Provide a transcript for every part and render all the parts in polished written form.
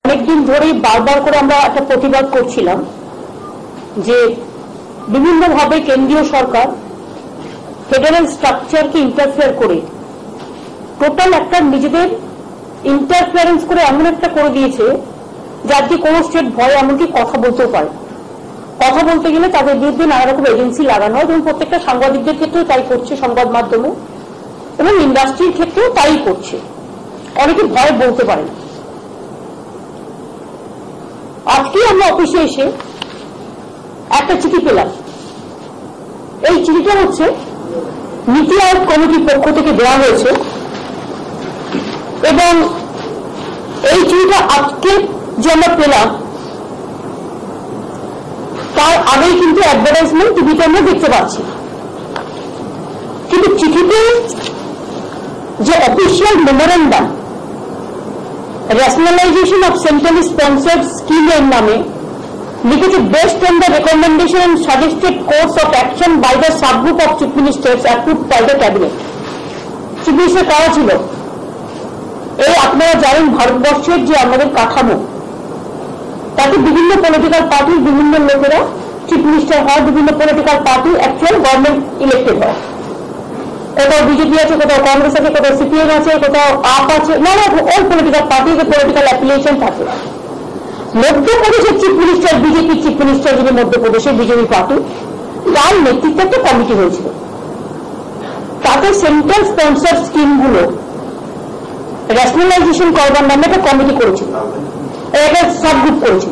অনেকদিন ধরেই বারবার করে আমরা একটা প্রতিবাদ করছিলাম যে বিভিন্নভাবে কেন্দ্রীয় সরকার ফেডারেল স্ট্রাকচারকে ইন্টারফেয়ার করে টোটাল একটা নিজেদের ইন্টারফেয়ারেন্স করে এমন একটা করে দিয়েছে যার কি কোনো স্টেট ভয় এমনকি কথা বলতেও পারে। কথা বলতে গেলে তাদের বিরুদ্ধে নানা রকম এজেন্সি লাগানো হয়, যেমন প্রত্যেকটা সাংবাদিকদের ক্ষেত্রেও তাই করছে সংবাদ মাধ্যমে, এবং ইন্ডাস্ট্রির ক্ষেত্রেও তাই করছে। অনেকে ভয় বলতে পারে না। আজকে আমরা অফিসে এসে একটা চিঠি পেলাম। এই চিঠিটা হচ্ছে নীতি আয়োগ কমিটির পক্ষ থেকে দেওয়া হয়েছে, এবং এই চিঠিটা আজকে যে আমরা পেলাম তার আগেই কিন্তু অ্যাডভার্টাইজমেন্ট টিভিতে আমরা দেখতে পাচ্ছি, কিন্তু চিঠিতে যে official memorandum rationalization of centrally sponsored scheme এর নামে লিখেছে based on the recommendation and suggested course of action by the subgroup of chief ministers approved by the cabinet। Chief minister কারা ছিল? এই আপনারা জানেন ভারতবর্ষের যে আমাদের কাঠামো, তাতে বিভিন্ন পলিটিক্যাল পার্টির বিভিন্ন লোকেরা চিফ মিনিস্টার হয়, বিভিন্ন political party actual government elected হয়। কোথাও বিজেপি আছে, কোথাও কংগ্রেস আছে, কোথাও সিপিএম আছে, কোথাও আপ আছে, নানা অল পলিটিক্যাল পার্টির পলিটিক্যাল অ্যাফিলিয়েশন থাকে। মধ্যপ্রদেশের চিফ মিনিস্টার বিজেপির চিফ মিনিস্টার যিনি মধ্যপ্রদেশের বিজেপি পার্টি, তার নেতৃত্বে একটা কমিটি হয়েছিল। তাতে সেন্ট্রাল স্পন্সর স্কিমগুলো রেশনালাইজেশন করবার নামে একটা কমিটি করেছিল, একটা সাবগ্রুপ করেছিল,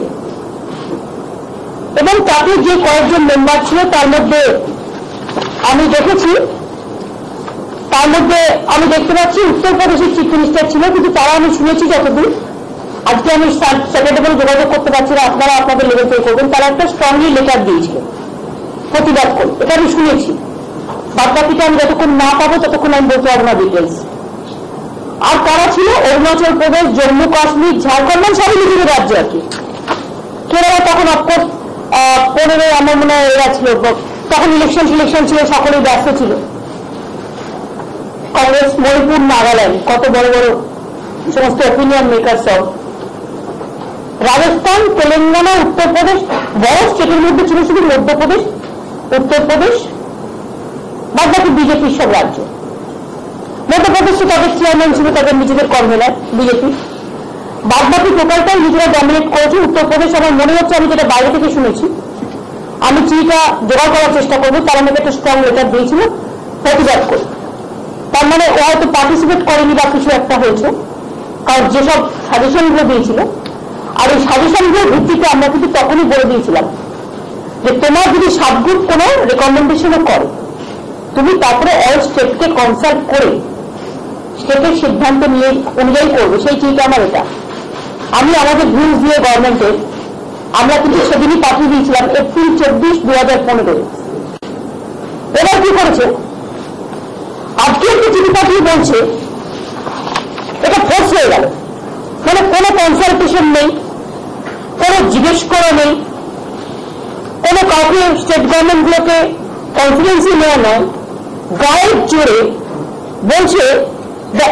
এবং তাতে যে কয়েকজন মেম্বার ছিল তার মধ্যে আমি দেখেছি, তার মধ্যে আমি দেখতে পাচ্ছি উত্তরপ্রদেশের চিফ মিনিস্টার ছিল, কিন্তু তারা আমি শুনেছি যতদূর, আজকে আমি সেক্রেটারি যোগাযোগ করতে পারছি না, আপনারা আপনাদের লেভেল থেকে করবেন, তারা একটা স্ট্রংলি লেটার দিয়েছিল প্রতিবাদ করে, এটা আমি শুনেছি। বাদ বাকিটা আমি যতক্ষণ না পাবো ততক্ষণ আমি বলতে পারবো না ডিটেলস। আর তারা ছিল অরুণাচল প্রদেশ, জম্মু কাশ্মীর, ঝাড়খণ্ড, সবই নিজেদের রাজ্য আর কি। কেরালা তখন অফকোর্স 15 আমার মনে হয় এরা ছিল, তখন ইলেকশন ছিল, সকলেই ব্যস্ত ছিল। কংগ্রেস, মণিপুর, নাগাল্যান্ড, কত বড় বড় সমস্ত অপিনিয়ন মেকার সব। রাজস্থান, তেলেঙ্গানা, উত্তরপ্রদেশ, বড় স্টেটের মধ্যে ছিল শুধু মধ্যপ্রদেশ, উত্তরপ্রদেশ, বাদ বাকি বিজেপির সব রাজ্য। মধ্যপ্রদেশে তাদের চেয়ারম্যান ছিল তাদের নিজেদের কনভেনার বিজেপি, বাদ বাকি টোটালটাই নিজেরা ডমিনেট করেছে। উত্তরপ্রদেশ আমার মনে হচ্ছে, আমি যেটা বাইরে থেকে শুনেছি, আমি চিঠিটা জোগাড় করার চেষ্টা করবো, তারা আমাকে একটা স্ট্রং লেটার দিয়েছিল প্রতিবাদ করে। তার মানে ও হয়তো পার্টিসিপেট করেনি বা কিছু একটা হয়েছে, কারণ যেসব সাজেশনগুলো দিয়েছিল, আর এই সাজেশনগুলোর ভিত্তিতে আমরা কিন্তু তখনই বলে দিয়েছিলাম যে তোমার যদি সাবগ্রুপ কোনো রেকমেন্ডেশনও করে, তুমি তারপরে অল স্টেটকে কনসাল্ট করে স্টেটের সিদ্ধান্ত নিয়ে অনুযায়ী করবে। সেই চিঠিটা আমার এটা, আমি আমাদের ভিউজ দিয়ে গভর্নমেন্টের আমরা কিন্তু সেদিনই পাঠিয়ে দিয়েছিলাম এপ্রিল 24, 2015। এবার কি করেছে, আজকে একটি চিঠি পাঠিয়ে বলছে এটা ফোর্স হয়ে গেল, মানে কোনো কনসালটেশন নেই, কোনো জিজ্ঞেস করা নেই, কোনো কাউকে স্টেট গভর্নমেন্টগুলোকে কনফিডেন্সি নেওয়া নয়, গায়ের জোরে বলছে the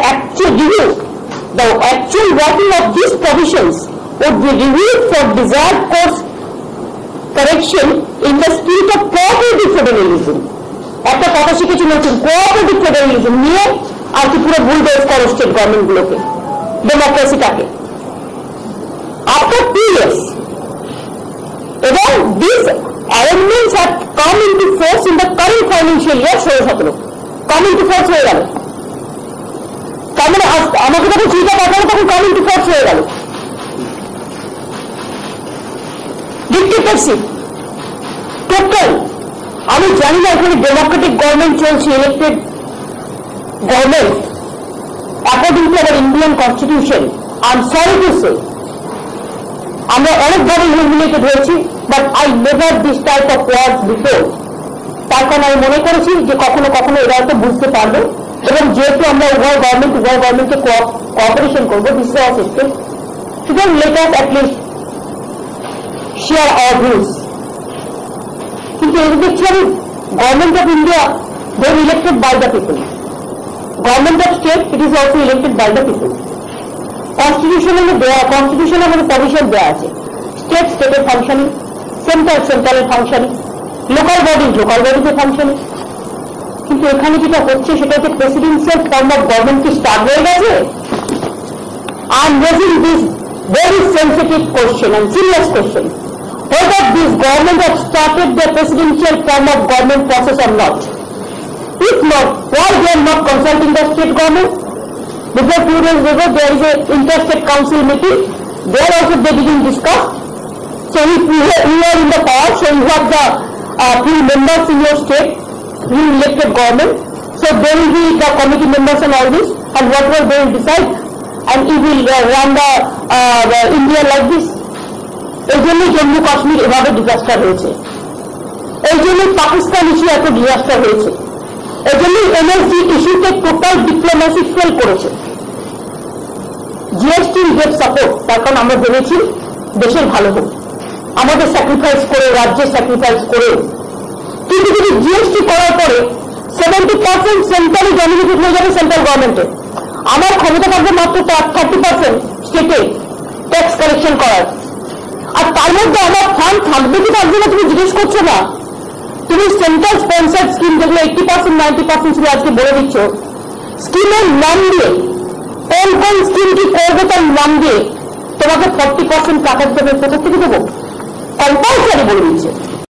actual working of these provisions would be reviewed for desired course correction in the spirit of cooperative federalism। একটা কথা শিখেছি নতুন, কোঅপারেটিভ ফেডারেলিজম নিয়ে আর কি পুরো ভুল বেস করো স্টেট গভর্নমেন্ট গুলোকে, ডেমোক্রেসিটাকে। আফটার 2 years, এবং this arrangements have come into force in the current financial year 16-17 come into force হয়ে গেল। তার মানে আমাকে যখন চিন্তা পাঠালো তখন কাম ইনটু ফোর্স হয়ে গেল। Dictatorship total. আমি জানি না এখানে ডেমোক্রেটিক গভর্নমেন্ট চলছে, elected government according to our Indian constitution. I am sorry to say আমরা অনেকভাবে হিউমিলেটেড হয়েছি, but I never this type of words before. তার কারণ আমি মনে করেছি যে কখনো কখনো এরা হয়তো বুঝতে পারবে, এবং যেহেতু আমরা উভয় গভর্নমেন্টকে কোঅপারেশন করবো, দিস ইজ আওয়ার সিস্টেম, সুতরাং let us at least share our views. কিন্তু এই দেখছি আমি government of India, they are elected by the people. Government of state, it is also elected by the people. কনস্টিটিউশনে আমাদের provision দেওয়া আছে, state স্টেটের ফাংশনিং, সেন্ট্রাল সেন্ট্রালের ফাংশনিং, লোকাল বডিতে ফাংশনিং। কিন্তু এখানে যেটা হচ্ছে সেটা হচ্ছে প্রেসিডেন্সিয়াল ফর্ম অফ গভর্নমেন্ট কি স্টার্ট হয়ে গেছে? I am raising this very sensitive question and serious question, whether this government has started the presidential form of government process or not. If not, why they are not consulting the state government? Because 2 days ago there is a interstate council meeting, there also they didn't discuss. So if you are in the power, so you have the few members in your state, you elected government, so there will be the committee members and all this, and whatever they will decide, and you will run the India like this. এই জন্যই জম্মু কাশ্মীর এভাবে disaster হয়েছে, এই জন্যই Pakistan issue এত disaster হয়েছে, এই জন্যই এনএসজি ইস্যুতে টোটাল ডিপ্লোমেসি ফেল করেছে। জিএসটি গেট সাপোর্ট, তার কারণ আমরা ভেবেছি দেশের ভালো হোক, আমাদের স্যাক্রিফাইস করে, রাজ্যের স্যাক্রিফাইস করে। কিন্তু যদি জিএসটি করার পরে 70% সেন্ট্রালি ডমিনেটেড হয়ে যাবে সেন্ট্রাল গভর্নমেন্টে, আমার ক্ষমতা থাকবে মাত্র 30% স্টেটে ট্যাক্স কালেকশন করার, আর তার মধ্যে আমার ফান্ড থাকবে কি থাকবে না তুমি জিজ্ঞেস করছো না। তুমি সেন্ট্রাল স্পন্সার্ড স্কিম যেগুলো 80% 90% ছিল আজকে বলে দিচ্ছ, স্কিমের নাম দিয়ে কোন কোন স্কিম কি করবে তার নাম দিয়ে তোমাকে 40% টাকা দেবে, কোথা থেকে দেবো? কম্পালসারি বলে দিচ্ছে।